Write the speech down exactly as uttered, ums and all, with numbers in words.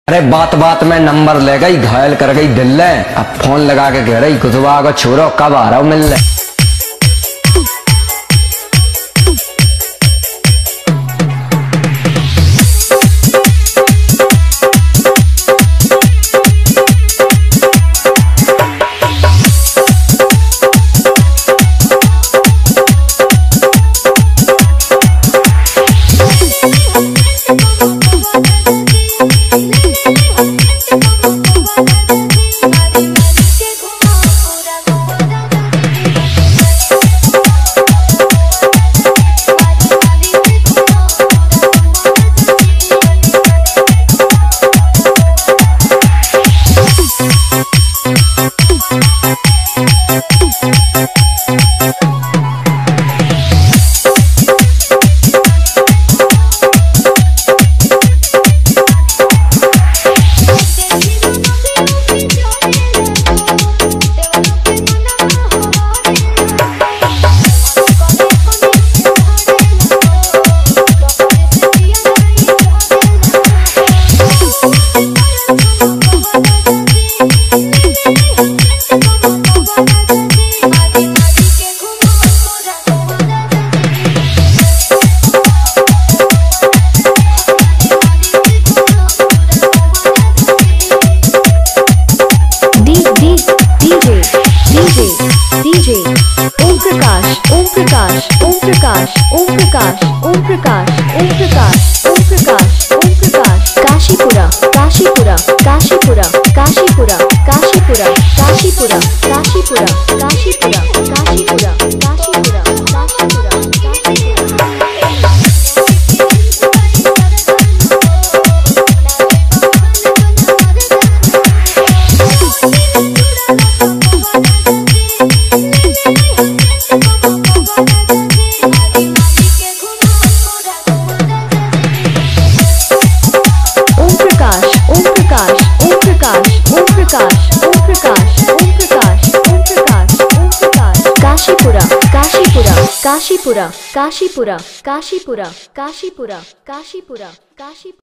अरे बात बात में नंबर ले गई, घायल कर गई दिल। अब फोन लगा के कह रही कुतबा को छोरो कब आ रहा हूँ मिलने। डीजे ओम प्रकाश ओम प्रकाश ओम प्रकाश ओम प्रकाश ओम प्रकाश ओम प्रकाश ओम प्रकाश ओम प्रकाश काशीपुरा काशीपुरा काशीपुरा काशीपुरा काशीपुरा काशीपुरा काशीपुरा काशीपुरा काशीपुरा काशीपुरा काशीपुरा काशीपुरा काशीपुरा काशीपुरा काशीपुरा काशीपुरा काशी